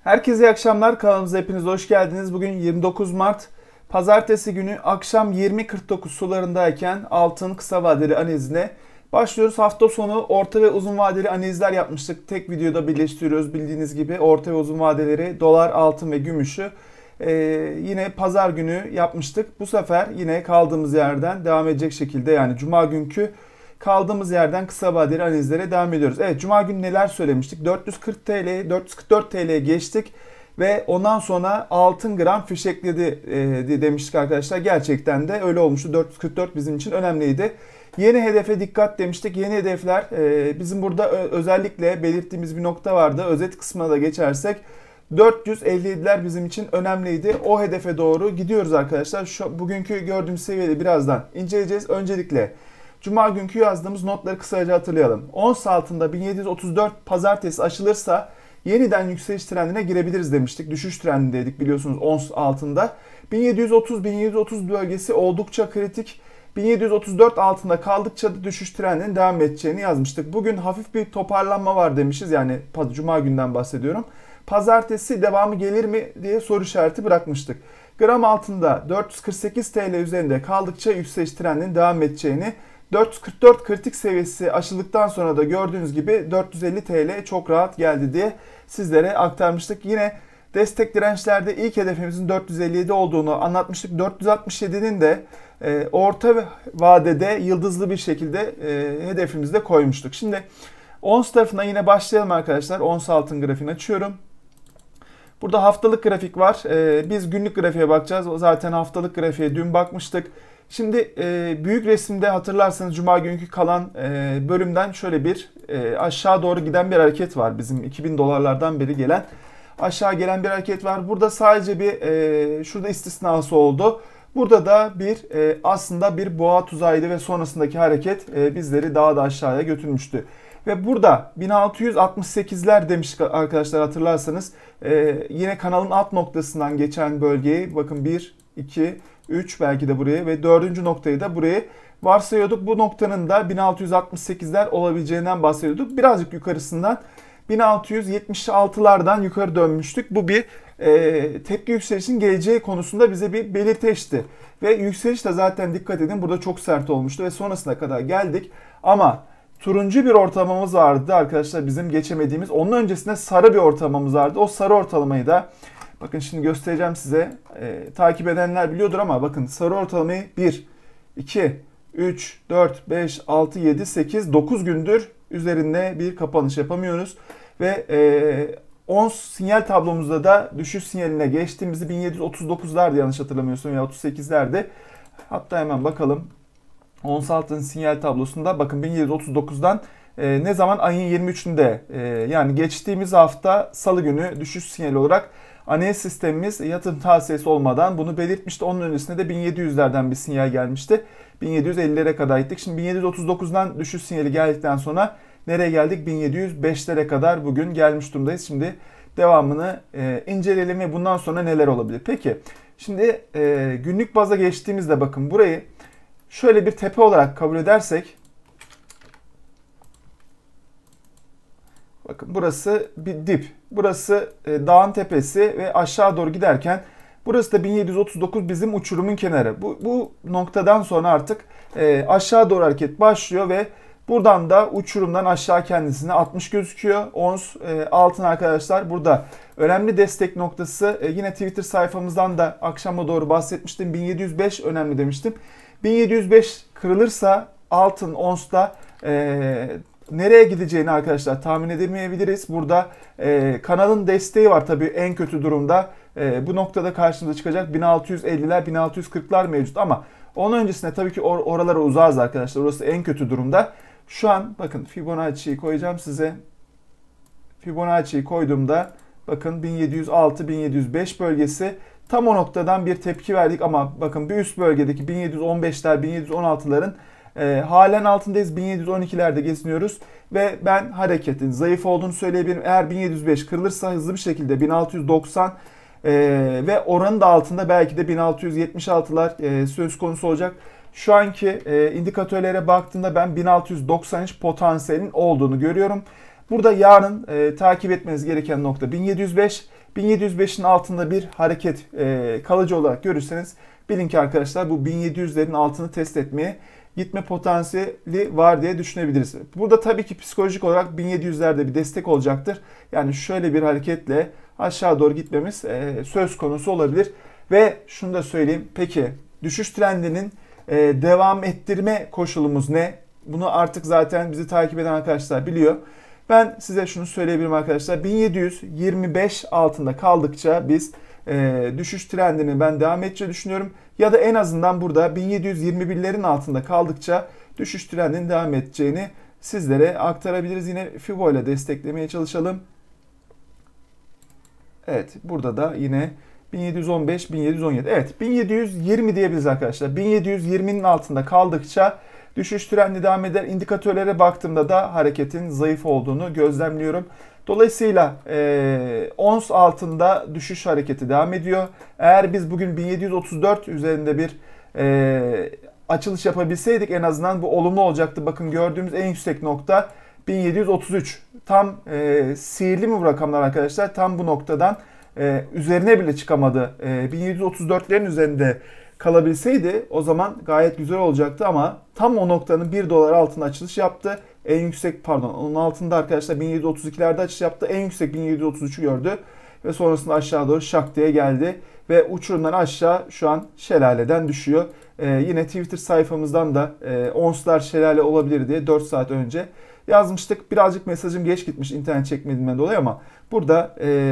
Herkese iyi akşamlar. Kanalımıza hepiniz hoş geldiniz. Bugün 29 Mart Pazartesi günü akşam 20.49 sularındayken altın kısa vadeli analizine başlıyoruz. Hafta sonu orta ve uzun vadeli analizler yapmıştık. Tek videoda birleştiriyoruz bildiğiniz gibi orta ve uzun vadeleri dolar, altın ve gümüşü. Yine pazar günü yapmıştık. Bu sefer yine kaldığımız yerden devam edecek şekilde, yani cuma günkü kaldığımız yerden kısa vadeli analizlere devam ediyoruz. Evet, cuma günü neler söylemiştik? 440 TL, 444 TL'ye geçtik ve ondan sonra altın gram fişekledi demiştik arkadaşlar. Gerçekten de öyle olmuştu. 444 bizim için önemliydi. Yeni hedefe dikkat demiştik. Yeni hedefler bizim burada özellikle belirttiğimiz bir nokta vardı. Özet kısmına da geçersek 457'ler bizim için önemliydi. O hedefe doğru gidiyoruz arkadaşlar. Bugünkü gördüğümüz seviyeyi birazdan inceleyeceğiz. Öncelikle cuma günkü yazdığımız notları kısaca hatırlayalım. Ons altında 1734 pazartesi aşılırsa yeniden yükseliş trendine girebiliriz demiştik. Düşüş trendindeydik biliyorsunuz ons altında. 1730 bölgesi oldukça kritik. 1734 altında kaldıkça da düşüş trendinin devam edeceğini yazmıştık. Bugün hafif bir toparlanma var demişiz. Yani cuma günden bahsediyorum. Pazartesi devamı gelir mi diye soru işareti bırakmıştık. Gram altında 448 TL üzerinde kaldıkça yükseliş trendinin devam edeceğini, 444 kritik seviyesi aşıldıktan sonra da gördüğünüz gibi 450 TL çok rahat geldi diye sizlere aktarmıştık. Yine destek dirençlerde ilk hedefimizin 457 olduğunu anlatmıştık. 467'nin de orta vadede yıldızlı bir şekilde hedefimizde koymuştuk. Şimdi ons tarafına yine başlayalım arkadaşlar. Ons altın grafiğini açıyorum. Burada haftalık grafik var. Biz günlük grafiğe bakacağız. Zaten haftalık grafiğe dün bakmıştık. Şimdi büyük resimde hatırlarsanız cuma günkü kalan bölümden şöyle bir aşağı doğru giden bir hareket var. Bizim 2000 dolarlardan beri gelen aşağı gelen bir hareket var. Burada sadece bir şurada istisnası oldu. Burada da bir aslında bir boğa tuzağıydı ve sonrasındaki hareket bizleri daha da aşağıya götürmüştü. Ve burada 1668'ler demiştik arkadaşlar hatırlarsanız. Yine kanalın alt noktasından geçen bölgeyi bakın 1, 2, 3 belki de buraya ve 4. noktayı da buraya varsayıyorduk. Bu noktanın da 1668'ler olabileceğinden bahsediyorduk. Birazcık yukarısından 1676'lardan yukarı dönmüştük. Bu bir tepki yükselişinin geleceği konusunda bize bir belirteçti. Ve yükseliş de zaten dikkat edin burada çok sert olmuştu ve sonrasına kadar geldik. Ama turuncu bir ortalamamız vardı arkadaşlar bizim geçemediğimiz. Onun öncesinde sarı bir ortalamamız vardı. O sarı ortalamayı da bakın şimdi göstereceğim size. Takip edenler biliyordur ama bakın sarı ortalamayı 1, 2, 3, 4, 5, 6, 7, 8, 9 gündür üzerinde bir kapanış yapamıyoruz. Ve ons sinyal tablomuzda da düşüş sinyaline geçtiğimizi 1739'lardı yanlış hatırlamıyorsam ya 38'lerde. Hatta hemen bakalım. Ons altın sinyal tablosunda bakın 1739'dan ne zaman ayın 23'ünde yani geçtiğimiz hafta salı günü düşüş sinyali olarak analiz sistemimiz yatırım tavsiyesi olmadan bunu belirtmişti. Onun öncesinde de 1700'lerden bir sinyal gelmişti. 1750'lere kadar gittik. Şimdi 1739'dan düşüş sinyali geldikten sonra nereye geldik? 1705'lere kadar bugün gelmiş durumdayız. Şimdi devamını inceleyelim ve bundan sonra neler olabilir? Peki şimdi günlük baza geçtiğimizde bakın burayı şöyle bir tepe olarak kabul edersek, bakın burası bir dip, burası dağın tepesi ve aşağı doğru giderken burası da 1739 bizim uçurumun kenarı. Bu noktadan sonra artık aşağı doğru hareket başlıyor ve buradan da uçurumdan aşağı kendisine 60 gözüküyor. Ons altın arkadaşlar burada önemli destek noktası. Yine Twitter sayfamızdan da akşama doğru bahsetmiştim. 1705 önemli demiştim. 1705 kırılırsa altın onsta nereye gideceğini arkadaşlar tahmin edemeyebiliriz. Burada kanalın desteği var tabii en kötü durumda. Bu noktada karşımıza çıkacak 1650'ler 1640'lar mevcut ama onun öncesinde tabii ki oralara uzağız arkadaşlar. Orası en kötü durumda. Şu an bakın Fibonacci'yi koyacağım size. Fibonacci'yi koyduğumda bakın 1706-1705 bölgesi tam o noktadan bir tepki verdik ama bakın bir üst bölgedeki 1715'ler 1716'ların halen altındayız. 1712'lerde geziniyoruz ve ben hareketin zayıf olduğunu söyleyebilirim. Eğer 1705 kırılırsa hızlı bir şekilde 1690 ve oranın da altında belki de 1676'lar söz konusu olacak. Şu anki indikatörlere baktığımda ben 1693 potansiyelin olduğunu görüyorum. Burada yarın takip etmeniz gereken nokta 1705. 1705'in altında bir hareket kalıcı olarak görürseniz bilin ki arkadaşlar bu 1700'lerin altını test etmeye gitme potansiyeli var diye düşünebiliriz. Burada tabii ki psikolojik olarak 1700'lerde bir destek olacaktır. Yani şöyle bir hareketle aşağı doğru gitmemiz söz konusu olabilir. Ve şunu da söyleyeyim. Peki düşüş trendinin devam ettirme koşulumuz ne? Bunu artık zaten bizi takip eden arkadaşlar biliyor. Ben size şunu söyleyebilirim arkadaşlar. 1725 altında kaldıkça biz düşüş trendini ben devam edeceğini düşünüyorum. Ya da en azından burada 1721'lerin altında kaldıkça düşüş trendinin devam edeceğini sizlere aktarabiliriz. Yine Fibo ile desteklemeye çalışalım. Evet, burada da yine 1715, 1717. Evet, 1720 diyebiliriz arkadaşlar. 1720'nin altında kaldıkça düşüş trendi devam eder. İndikatörlere baktığımda da hareketin zayıf olduğunu gözlemliyorum. Dolayısıyla ons altında düşüş hareketi devam ediyor. Eğer biz bugün 1734 üzerinde bir açılış yapabilseydik en azından bu olumlu olacaktı. Bakın gördüğümüz en yüksek nokta 1733. Tam sihirli mi bu rakamlar arkadaşlar? Tam bu noktadan üzerine bile çıkamadı. 1734'lerin üzerinde kalabilseydi o zaman gayet güzel olacaktı ama tam o noktanın 1 dolar altında açılış yaptı. En yüksek pardon onun altında arkadaşlar 1732'lerde açılış yaptı. En yüksek 1733'ü gördü ve sonrasında aşağı doğru şak diye geldi ve uçurumdan aşağı şu an şelaleden düşüyor. Yine Twitter sayfamızdan da onslar şelale olabilir diye 4 saat önce yazmıştık. Birazcık mesajım geç gitmiş internet çekmediğimden dolayı ama burada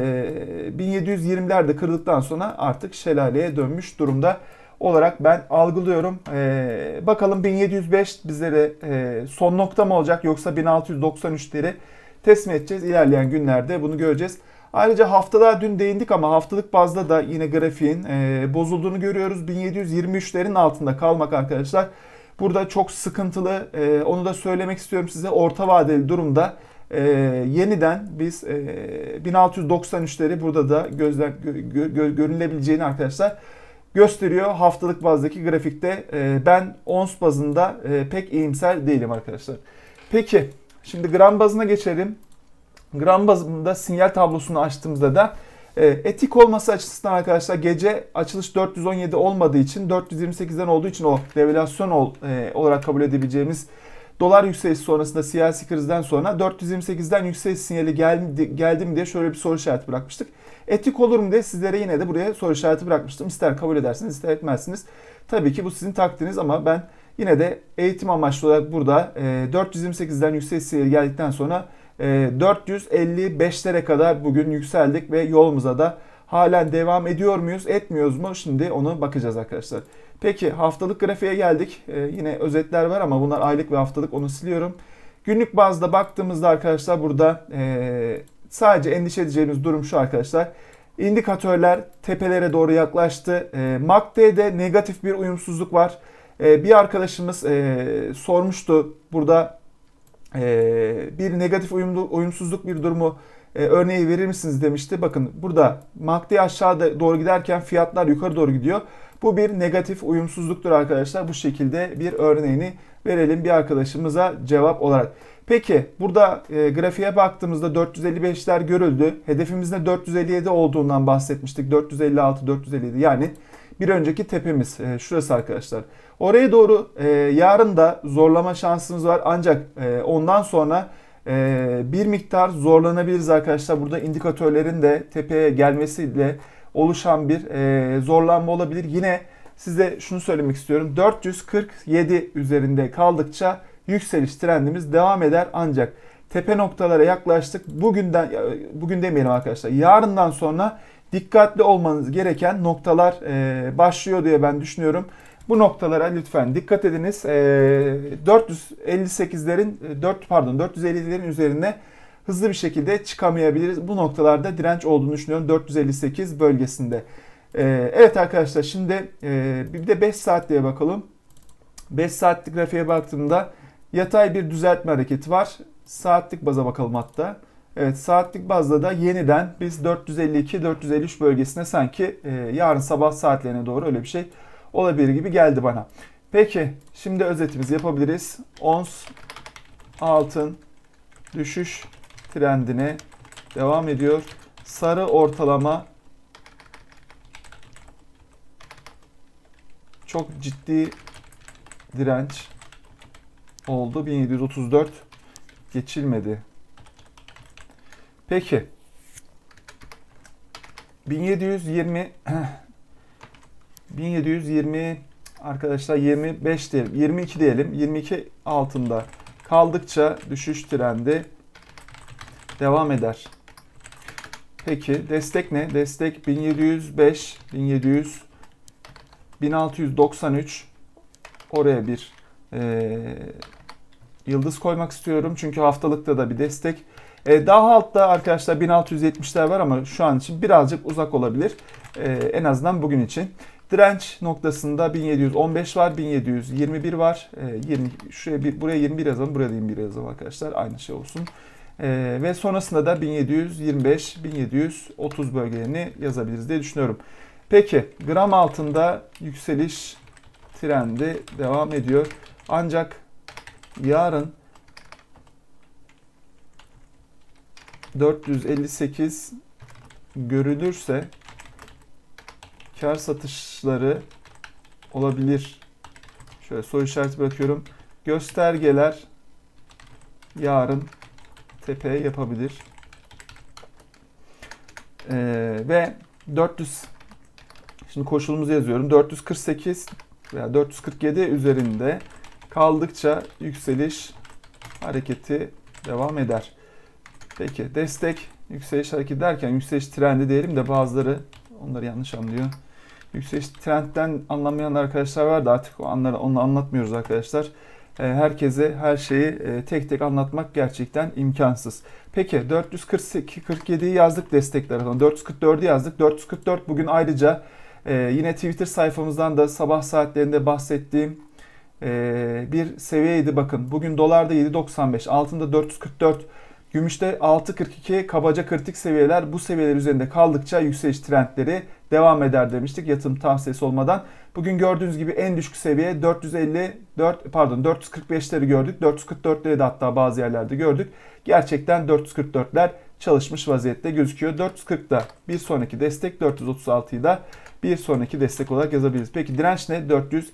1720'lerde kırıldıktan sonra artık şelaleye dönmüş durumda olarak ben algılıyorum. Bakalım 1705 bizlere son nokta mı olacak yoksa 1693'leri test mi edeceğiz? İlerleyen günlerde bunu göreceğiz. Ayrıca haftalığa dün değindik ama haftalık bazda da yine grafiğin bozulduğunu görüyoruz. 1723'lerin altında kalmak arkadaşlar burada çok sıkıntılı. Onu da söylemek istiyorum size. Orta vadeli durumda yeniden biz 1693'leri burada da görülebileceğini arkadaşlar gösteriyor haftalık bazdaki grafikte. Ben ons bazında pek iyimser değilim arkadaşlar. Peki şimdi gram bazına geçelim. Gram bazında sinyal tablosunu açtığımızda da etik olması açısından arkadaşlar gece açılış 417 olmadığı için 428'den olduğu için o devalüasyon olarak kabul edebileceğimiz dolar yükselişi sonrasında siyasi krizden sonra 428'den yükseliş sinyali geldi mi diye şöyle bir soru işareti bırakmıştık. Etik olur mu diye sizlere yine de buraya soru işareti bırakmıştım. İster kabul edersiniz ister etmezsiniz. Tabii ki bu sizin takdiriniz ama ben yine de eğitim amaçlı olarak burada 428'den yükseliş sinyali geldikten sonra 455'lere kadar bugün yükseldik ve yolumuza da halen devam ediyor muyuz, etmiyoruz mu? Şimdi onu bakacağız arkadaşlar. Peki haftalık grafiğe geldik. Yine özetler var ama bunlar aylık ve haftalık, onu siliyorum. Günlük bazda baktığımızda arkadaşlar burada sadece endişe edeceğimiz durum şu arkadaşlar. İndikatörler tepelere doğru yaklaştı. MACD'de negatif bir uyumsuzluk var. Bir arkadaşımız sormuştu burada bir negatif uyumsuzluk bir durumu örneği verir misiniz demişti. Bakın burada MACD aşağıda doğru giderken fiyatlar yukarı doğru gidiyor. Bu bir negatif uyumsuzluktur arkadaşlar. Bu şekilde bir örneğini verelim bir arkadaşımıza cevap olarak. Peki burada grafiğe baktığımızda 455'ler görüldü. Hedefimizde 457 olduğundan bahsetmiştik. 456, 457 yani bir önceki tepemiz şurası arkadaşlar. Oraya doğru yarın da zorlama şansımız var. Ancak ondan sonra bir miktar zorlanabiliriz arkadaşlar. Burada indikatörlerin de tepeye gelmesiyle oluşan bir zorlanma olabilir. Yine size şunu söylemek istiyorum. 447 üzerinde kaldıkça yükseliş trendimiz devam eder. Ancak tepe noktalara yaklaştık. Bugün demeyelim arkadaşlar. Yarından sonra dikkatli olmanız gereken noktalar başlıyor diye ben düşünüyorum. Bu noktalara lütfen dikkat ediniz. 450'lerin üzerine hızlı bir şekilde çıkamayabiliriz. Bu noktalarda direnç olduğunu düşünüyorum 458 bölgesinde. Evet arkadaşlar şimdi bir de 5 saat diye bakalım. 5 saatlik grafiğe baktığımda yatay bir düzeltme hareketi var. Saatlik baza bakalım hatta. Evet saatlik bazda da yeniden biz 452-453 bölgesine sanki yarın sabah saatlerine doğru öyle bir şey olabilir gibi geldi bana. Peki şimdi özetimizi yapabiliriz. Ons altın düşüş trendine devam ediyor. Sarı ortalama çok ciddi direnç oldu. 1734 geçilmedi. Peki 1720 arkadaşlar 25 diyelim, 22 diyelim. 22 altında kaldıkça düşüş trendi devam eder. Peki destek ne? Destek 1705, 1693. Oraya bir yıldız koymak istiyorum. Çünkü haftalıkta da bir destek. Daha altta arkadaşlar 1670'ler var ama şu an için birazcık uzak olabilir. En azından bugün için. Direnç noktasında 1715 var, 1721 var. Buraya 21 yazalım, buraya da 21 yazalım arkadaşlar. Aynı şey olsun. Ve sonrasında da 1725, 1730 bölgelerini yazabiliriz diye düşünüyorum. Peki gram altında yükseliş trendi devam ediyor. Ancak yarın 458 görülürse kar satışları olabilir. Şöyle soru işareti bırakıyorum. Göstergeler yarın tepeye yapabilir. Ve 400, şimdi koşulumuzu yazıyorum. 448 veya 447 üzerinde kaldıkça yükseliş hareketi devam eder. Peki destek, yükseliş hareketi derken yükseliş trendi diyelim de bazıları onları yanlış anlıyor. Yükseliş trendten anlamayan arkadaşlar var da artık onu anlatmıyoruz arkadaşlar. Herkese her şeyi tek tek anlatmak gerçekten imkansız. Peki 447'yi yazdık destekler. 444'ü yazdık. 444 bugün ayrıca yine Twitter sayfamızdan da sabah saatlerinde bahsettiğim bir seviyeydi. Bakın bugün dolarda 7.95, altında 444, gümüşte 6.42 kabaca kritik seviyeler. Bu seviyeler üzerinde kaldıkça yükseliş trendleri devam eder demiştik yatırım tavsiyesi olmadan. Bugün gördüğünüz gibi en düşük seviye 445'leri gördük. 444'leri de hatta bazı yerlerde gördük. Gerçekten 444'ler çalışmış vaziyette gözüküyor. 440'da bir sonraki destek, 436'yı da bir sonraki destek olarak yazabiliriz. Peki direnç ne?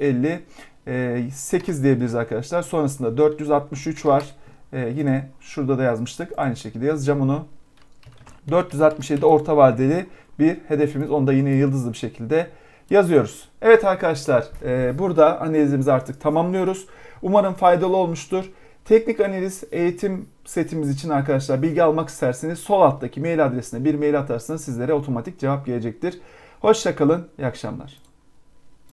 458 diyebiliriz arkadaşlar. Sonrasında 463 var. Yine şurada da yazmıştık. Aynı şekilde yazacağım onu. 467 orta vadeli bir hedefimiz. Onu da yine yıldızlı bir şekilde yazıyoruz. Evet arkadaşlar, burada analizimizi artık tamamlıyoruz. Umarım faydalı olmuştur. Teknik analiz eğitim setimiz için arkadaşlar bilgi almak isterseniz sol alttaki mail adresine bir mail atarsanız sizlere otomatik cevap gelecektir. Hoşça kalın, iyi akşamlar.